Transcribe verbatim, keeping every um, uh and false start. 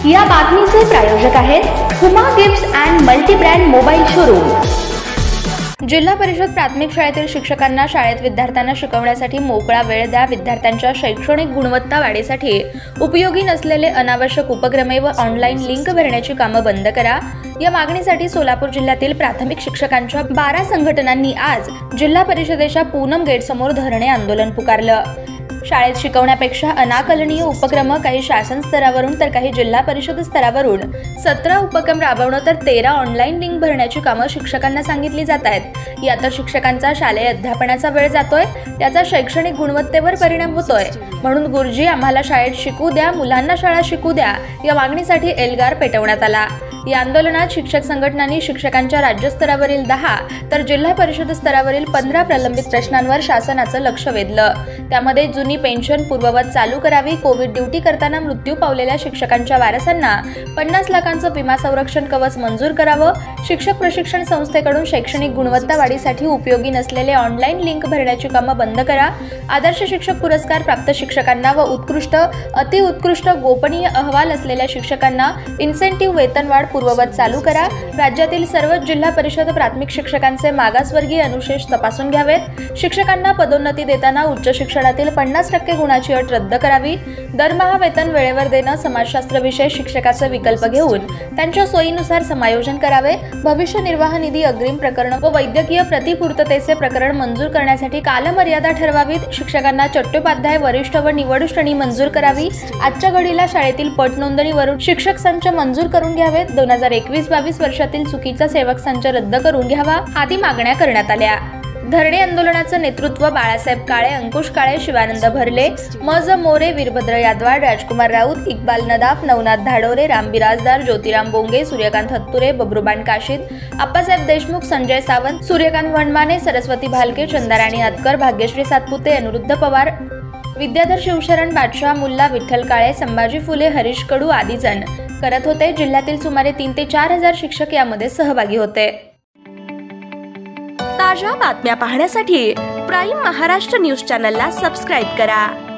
या बातमीचे प्रायोजक आहेत Huma gifts and multi brand mobile showroom. जिल्हा परिषद प्राथमिक शाळेतील शिक्षकांना शाळेत विद्यार्थ्यांना शिकवण्यासाठी मोकळा वेळ द्या। विद्यार्थ्यांच्या शैक्षणिक गुणवत्ता वाढीसाठी उपयोगी नसलेले अनावश्यक उपक्रमे व ऑनलाईन लिंक भरण्याची कामं बंद करा। या मागणीसाठी सोलापूर जिल्ह्यातील प्राथमिक शिक्षकांच्या बारा संघटनांनी आज जिल्हा परिषदेच्या पूनम गेट समोर धरणे आंदोलन पुकारलं। शाळेत शिकवण्यापेक्षा अनाकलनीय उपक्रम काही शासन स्तरावरून तर काही जिल्हा परिषद स्तरावरून सतरा उपक्रम राबवणं तर तेरा ऑनलाईन लिंक भरण्याची कामं शिक्षकांना सांगितली जात आहेत। यात शिक्षकांचा शालेय अध्यापनाचा वेळ जातोय, त्याचा शैक्षणिक गुणवत्तेवर परिणाम होतोय। म्हणून गुरुजी आम्हाला शाळेत शिकू द्या, मुलांना शाळा शिकू द्या या मागणीसाठी एल्गार पेटवण्यात आला। या आंदोलनात शिक्षक संघटनांनी शिक्षकांच्या राज्यस्तरावरील दहा तर जिल्हा परिषद स्तरावरील पंधरा प्रलंबित प्रश्नांवर शासनाचं लक्ष वेधलं। त्यामध्ये जुनी पेन्शन पूर्ववत चालू करावी, कोविड ड्युटी करताना मृत्यू पावलेल्या शिक्षकांच्या वारसांना पन्नास लाखांचं विमा संरक्षण कवच मंजूर करावं, शिक्षक प्रशिक्षण संस्थेकडून शैक्षणिक गुणवत्ता वाढीसाठी उपयोगी नसलेले ऑनलाईन लिंक भरण्याची कामं बंद करा, आदर्श शिक्षक पुरस्कार प्राप्त शिक्षकांना व उत्कृष्ट अतिउत्कृष्ट गोपनीय अहवाल असलेल्या शिक्षकांना इन्सेंटिव्ह वेतनवाढ पूर्ववत चालू करा, राज्यातील सर्व जिल्हा परिषद प्राथमिक शिक्षकांचे मागासवर्गीय अनुशेष तपासून घ्यावेत, शिक्षकांना पदोन्नती देताना उच्च शिक्षणातील पन्नास टक्के गुणाची अट रद्द करावी, दरमहा वेतन वेळेवर देणं, समाजशास्त्र विषय शिक्षकाचा विकल्प घेऊन त्यांच्या सोयीनुसार समायोजन करावे, भविष्य निर्वाह निधी अग्रिम प्रकरण व वैद्यकीय प्रतिपूर्ततेचे प्रकरण मंजूर करण्यासाठी कालमर्यादा ठरवावीत, शिक्षकांना चट्टोपाध्याय वरिष्ठ व निवड श्रेणी मंजूर करावी, आजच्या घडीला शाळेतील पट नोंदणीवरून शिक्षक संच मंजूर करून घ्यावेत, दोन हजार एकवीस बावीस वर्षातील चुकीचा सेवक संच रद्द करून घ्यावा आदी मागण्या करण्यात आल्या। धरणे आंदोलनाचं नेतृत्व बाळासाहेब काळे, अंकुश काळे, शिवानंद भरले, मज मोरे, वीरभद्र यादवाड, राजकुमार राऊत, इक्बाल नदाफ, नवनाथ धाडोरे, राम बिराजदार, ज्योतिराम बोंगे, सूर्यकांत हत्तुरे, बबरूबान काशीद, अप्पासाहेब देशमुख, संजय सावंत, सूर्यकांत वणमाने, सरस्वती भालके, चंदाराणी हातकर, भाग्यश्री सातपुते, अनुरुद्ध पवार, विद्याधर शिवशरण, बादशाह मुल्ला, विठ्ठल काळे, संभाजी फुले, हरीश कडू आदी जण करत होते। जिल्ह्यातील सुमारे तीन ते चार हजार शिक्षक यामध्ये सहभागी होते। ताज्या बातम्या पाहण्यासाठी प्राईम महाराष्ट्र न्यूज चॅनलला सबस्क्राईब करा।